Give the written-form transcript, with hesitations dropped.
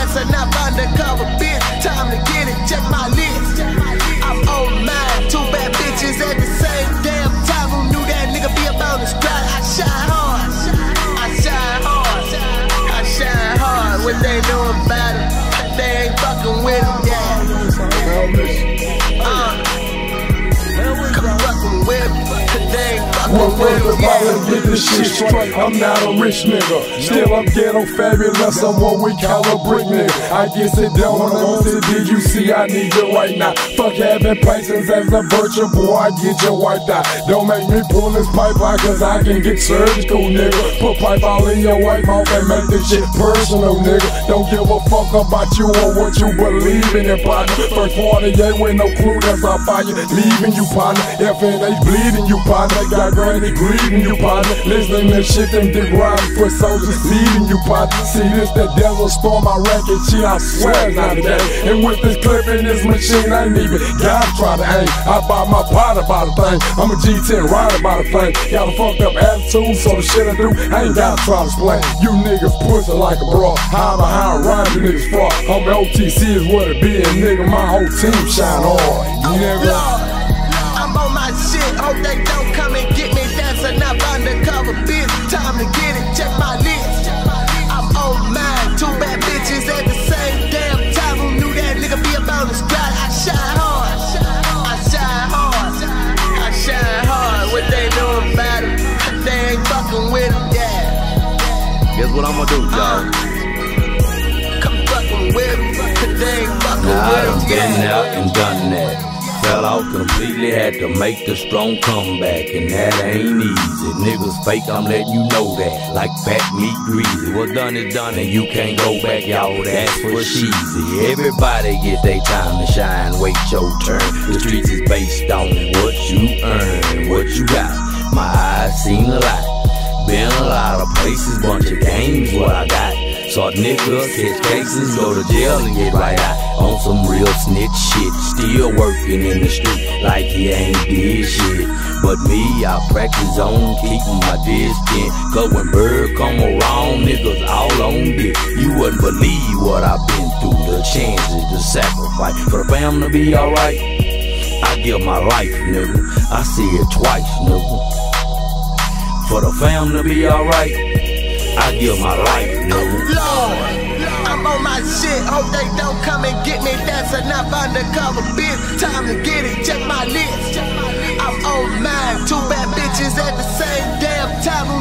that's enough undercover bitch. Time to get it, check my list. I'm on mine, 2 bad bitches at the same damn time. Who knew that nigga be about this grind? I shine hard, I shine hard, I shine hard. What they know about it, they ain't fucking with them, yeah. Come fucking with me, they ain't fucking with them, yeah. Get this shit straight, I'm not a rich nigga. Still I'm ghetto fabulous, I'm what we call a brick nigga. I guess it done when I want to did you see I need you right now. Fuck having patience as a virtue, boy, I get you wiped out. Don't make me pull this pipe out cause I can get surgical, nigga. Put pipe all in your white mouth and make this shit personal, nigga. Don't give a fuck about you or what you believe in it, partner. First 48 with no clue, that's how fire leaving you, partner. FNH bleeding you, partner. Got granny grieving you, partner. Listening to shit them dick riding foot soldiers leading you, partner. See this, that desert storm, my racket shit, I swear it's not a day. And with this clip in this machine, I ain't even gotta try to aim. I buy my pot about a thing. I'm a G10 rider about a thing. Got a fucked up attitude, so the shit I do, I ain't gotta try to explain. You niggas pussy like a bra. High behind rhyme, you niggas fraud. Homie, OTC is what it be, and nigga, my whole team shine hard. Nigga. I'm on my shit, hope they don't come and get me. That's enough undercover bitch. Time to get it, check my list. I'm on mine, 2 bad bitches at the same damn time. Who knew that nigga be about this grind? I shine hard, I shine hard, I shine hard. What they know about it, they ain't fucking with them, yeah. Guess what I'ma do, dawg? Come fucking with me, they ain't fucking Now I with done them, been yeah. out and done that. Fell out completely, had to make the strong comeback, and that ain't easy. Niggas fake, I'm letting you know that. Like fat meat greasy. What's done is done, and you can't go back, y'all. That's for cheesy. Everybody get their time to shine. Wait your turn. The streets is based on what you earn, what you got. My eyes seen a lot. Been a lot of places, bunch of games, what I got. Saw niggas catch cases, go to jail and get right out. On some real snitch shit, still working in the street like he ain't did shit. But me, I practice on keeping my distance. Cause when bird come around, niggas all on dick. You wouldn't believe what I've been through, the chances, the sacrifice. For the fam to be alright, I give my life, nigga. I see it twice, nigga. For the fam to be alright, I give my life, nigga. Lord, I'm on my shit, hope they don't come and get me. That's enough undercover bitch. Time to get it, check my list. I'm on mine, 2 bad bitches at the same damn time.